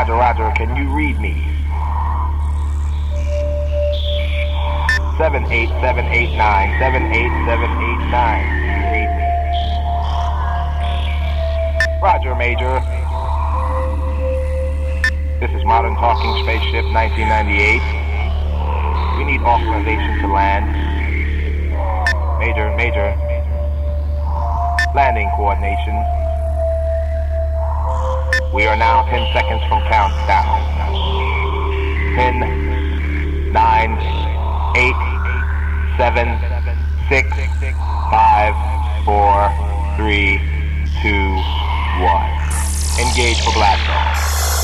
Roger, can you read me? 78789, 78789. Can you read me? Roger, Major. This is Modern Talking Spaceship 1998. We need authorization to land. Major. Landing coordination. We are now 10 seconds from countdown. 10, 9, 8, 7, 6, 5, 4, 3, 2, 1. Engage for blast off.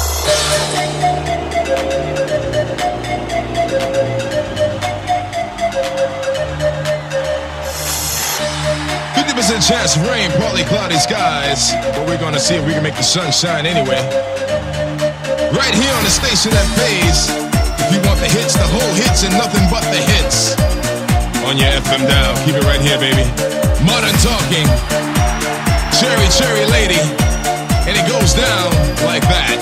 50% chance of rain, partly cloudy skies. But we're gonna see if we can make the sun shine anyway. Right here on the station that pays. If you want the hits, the whole hits, and nothing but the hits. On your FM dial, keep it right here, baby. Modern Talking, Cherry Lady. And it goes down like that.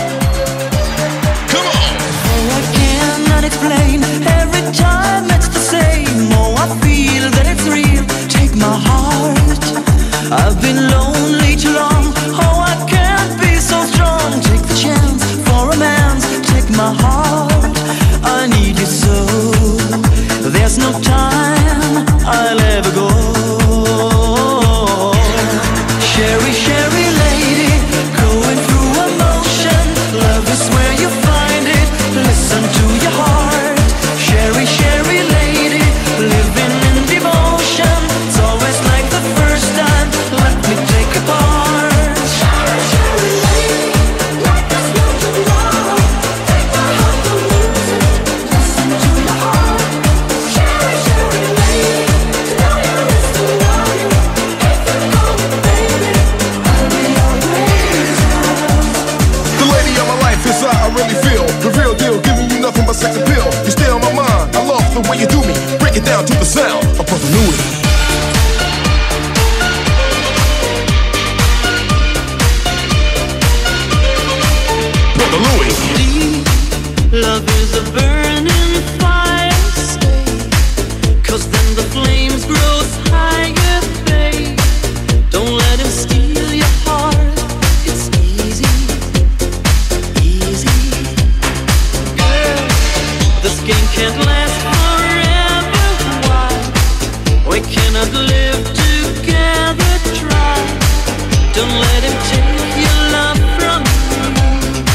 Come on! Oh, I cannot explain. Every time it's the same. Oh, I feel that it's real. Take my heart. I've been lonely too long. Oh, I can't be so strong. Take the chance for romance. Take my heart. I need you so. There's no time I'll ever go. Cherry lady, going through emotion. Love is where you find it. Listen to your heart. Cherry lady, living in devotion. It's always like the first time. Let me take a part. Cherry lady, like there's no tomorrow. Take my heart, don't lose it. Listen to your heart. Cherry lady, know you is to love you. If you call me baby, I'll be always yours. The lady of my life is how I really feel. The real deal, giving you nothing but sex appeal. You stay on my mind, I love the way you do me. Break it down to the sound of Brother Louie. Brother Louie. Love is a burning fire, stay. 'Cause then the flames grow higher, babe. Don't let him steal your heart. It's easy. Girl, this game can't last forever. Why? We cannot live together, try. Don't let him take your love from me.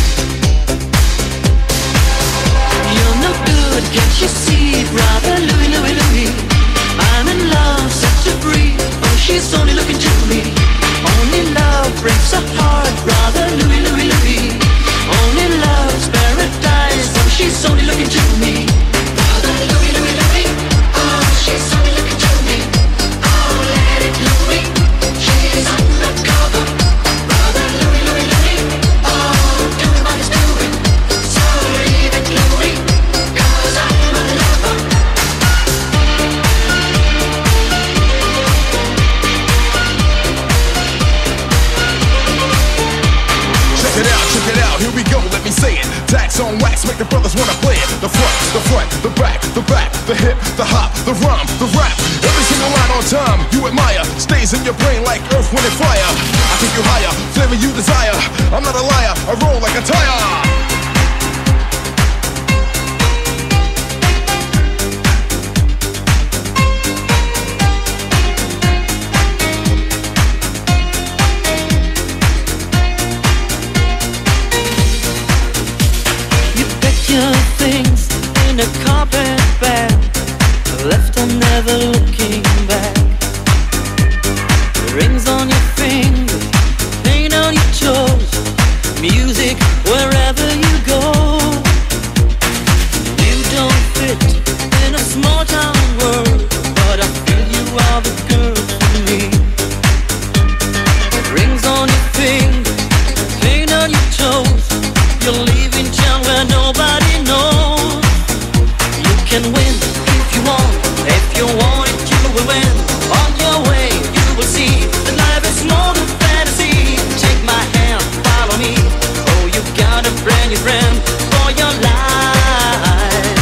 You're no good, can't you see, brother Louie? I'm in love, set to free. Oh, she's only looking to me. Only love breaks a heart, brother Louie. Only love's paradise. Oh, she's only looking to me. Brother Louie. Oh, she's only looking to me. Oh, let it Louie. She's undercover. Brother Louie. Oh, doing what he's doing. So leave it Louie, 'cause I'm a lover. Check it out, here we go, let me say it. Tax on wax, make the brothers wanna play it. The front, the back, the hip, the hop, the rhyme, the rap. Every single line on time, you admire. Stays in your brain like earth, wind, and fire. I take you higher, flavor you desire. I'm not a liar, I roll like a tire. Your things in a carpet bag, left and never looking back. Rings on your fingers, paint on your toes, music wherever you go. You don't fit in a small town world, but I feel you are the girl for me. Rings on your fingers, paint on your toes. You're leaving town where nobody knows. You can win if you want it, you will win. friend for your life.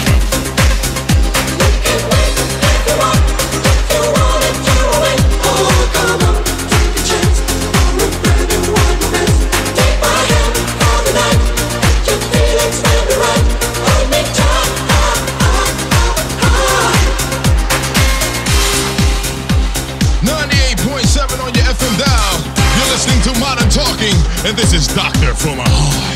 You can wait if you want it, you wait. Oh, come on, take a chance for a brand new one romance. Take my hand for the night, let your feelings stand me right. Hold me tight. 98.7 on your FM dial. You're listening to Modern Talking, and this is Doctor for My Heart.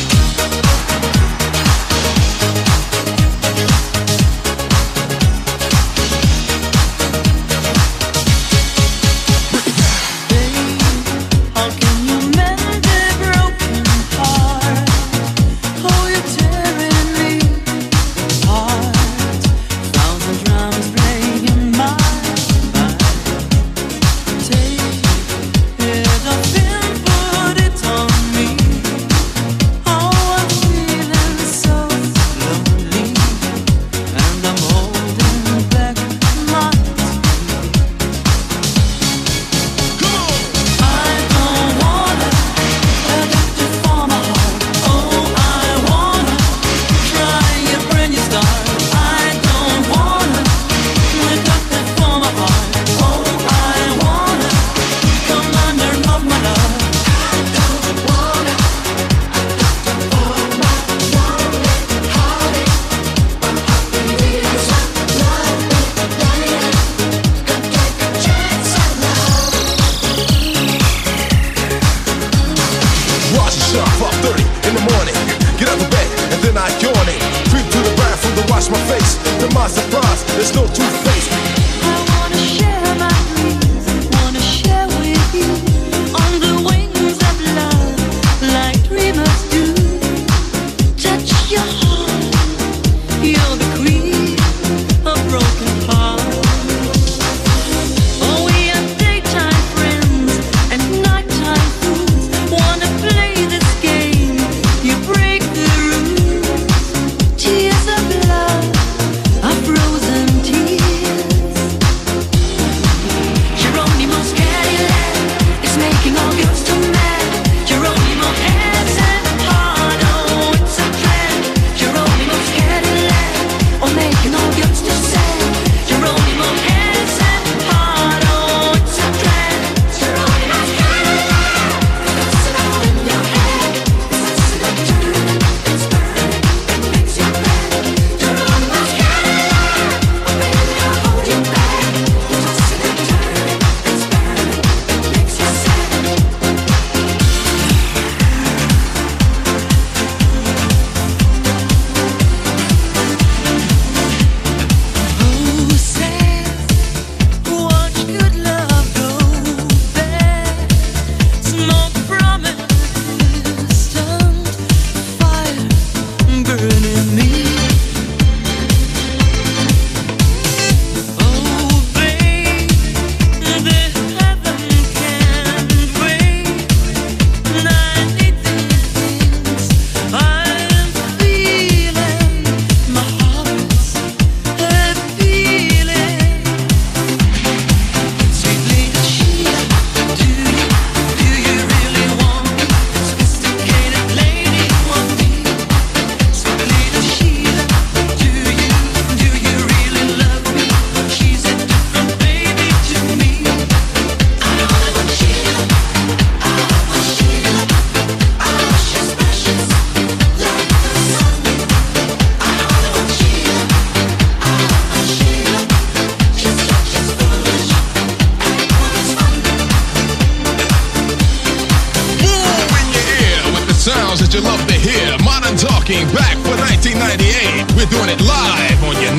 You love to hear Modern Talking back for 1998. We're doing it live on your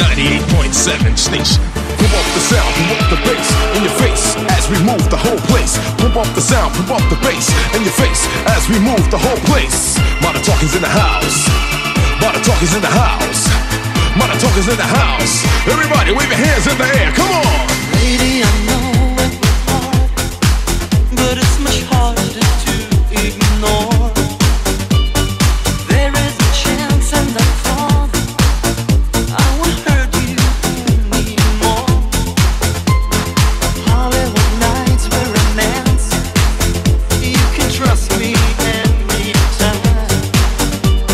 98.7 station. Pump up the sound, pump up the bass in your face as we move the whole place. Pump up the sound, pump up the bass in your face as we move the whole place. Modern Talking's in the house. Modern Talking's in the house. Modern Talking's in the house. Everybody wave your hands in the air. Come on. Lady, I know it was hard, but it's much harder to ignore. Trust me anytime.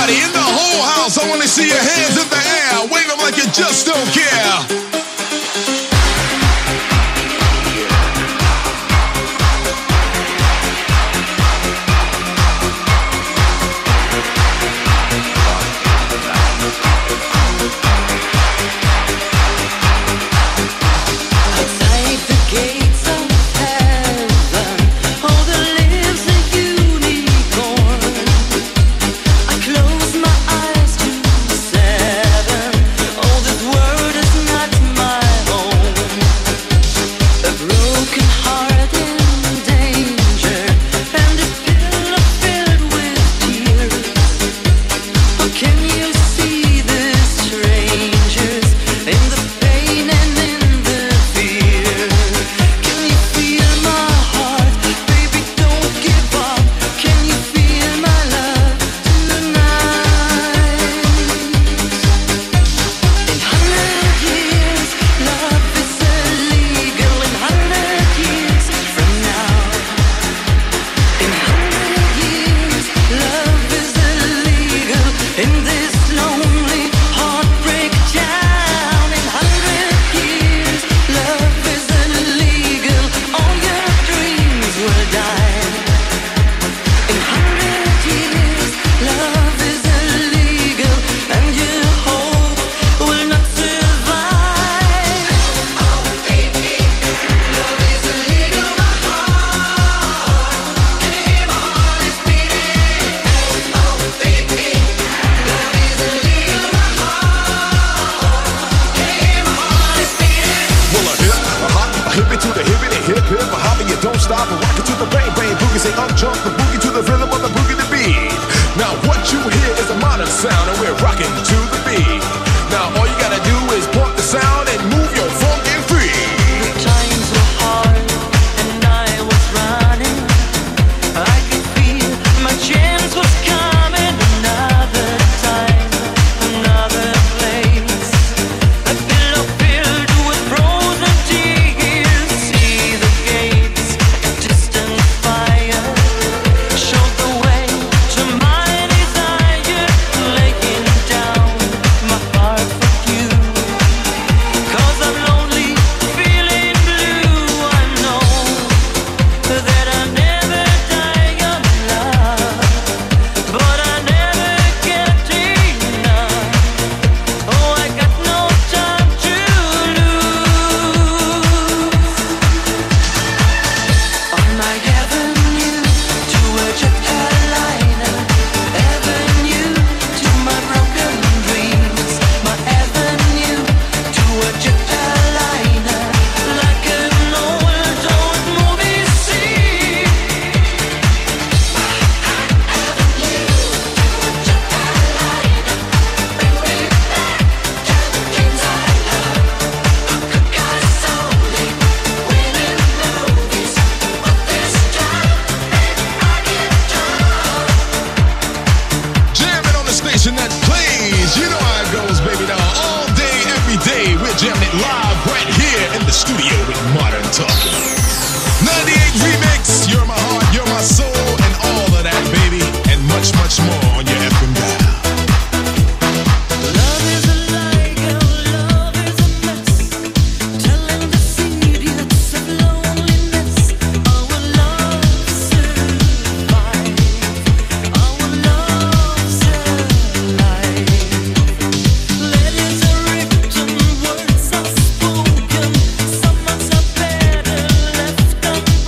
Everybody in the whole house, I want to see your hands in the air. Wave them like you just don't care.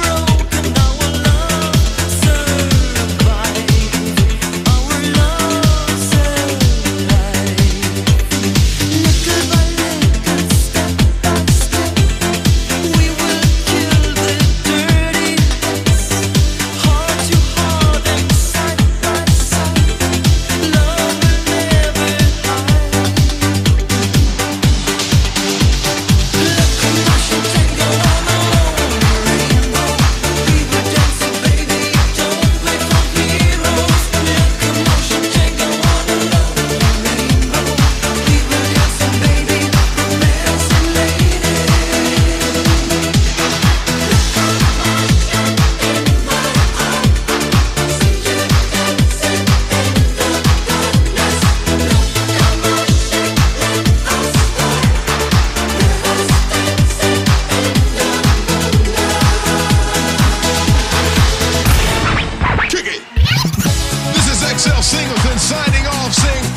love sell singles and signing off, sing